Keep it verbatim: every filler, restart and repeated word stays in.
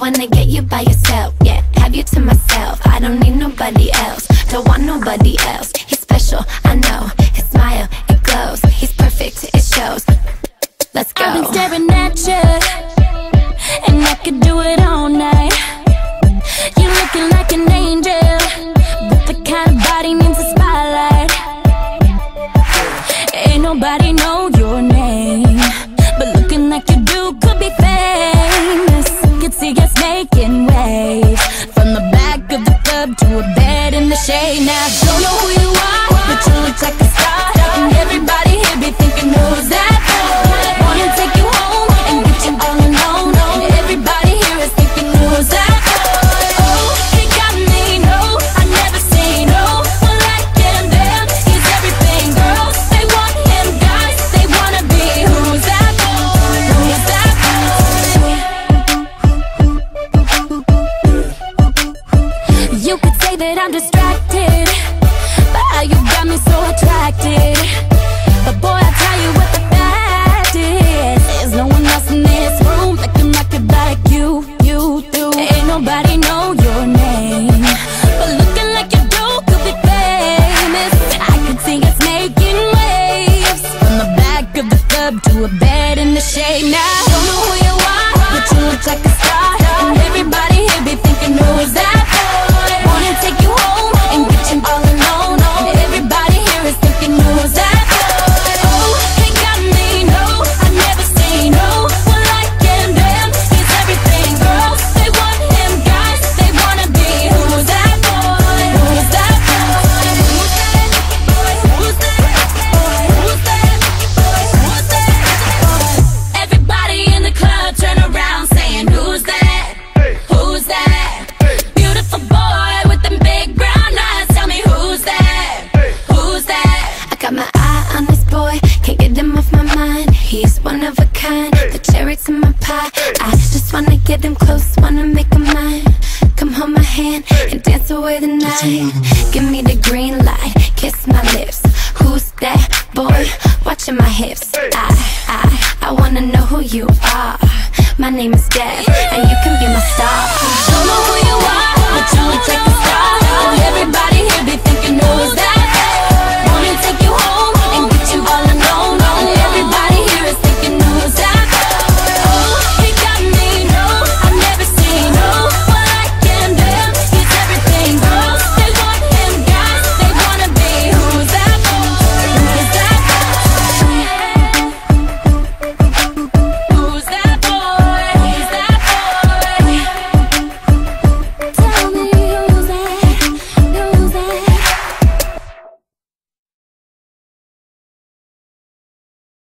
wanna get you by yourself, yeah, have you to myself. I don't need nobody else, don't want nobody else. He's special, I know, his smile, it glows. He's perfect, it shows. Let's go. I've been staring at you, and I could do it all night. You're looking like an angel, but the kind of body needs a spotlight. Ain't nobody know your name, but looking like you do could be famous. Could see us making waves from the back of the club to a bed in the shade. Now don't know who you are, but you look like a star, and everybody here be thinking, who's that boy? Wanna take you home and get you all alone, and everybody here is thinking, who's that boy? Oh, he got me, no, I never say no. One like him, damn, he's everything. Girls, they want him, guys, they wanna be. Who's that boy? Who's that boy? You could say that I'm distracted by how you got me so attracted, but boy, I tell you what the fact is, there's no one else in this room that can rock it like you, you do. Ain't nobody know your name, but looking like you do could be famous. I could see us making waves from the back of the club to a bed in the shade. Now don't know who you are, but you look like a star, and everybody here be thinking, who's that boy? Wanna take you home and get you all alone, and everybody here is thinking, who's that boy? Oh, he got me, no, I never say no. One like him, damn, he's everything. Girls, they want him, guys, they wanna be. Who's that boy? Who's that boy? Who's that boy? Who's that boy? Who's that boy? Who's that boy? Everybody in the club turn around saying, who's that? Who's that? Beautiful boy with them big brown eyes, tell me who's that? Who's that? I got my eye on this boy, can't get him off my mind. He's one of a kind, the cherry to my pie. I just wanna get him close, wanna make him mine. Come hold my hand and dance away the night. Give me the green light, kiss my lips. Who's that boy? Watching my hips. I, I, I wanna know who you are. My name is Deb, and you can be my star. Don't know who you are, but you look like a star.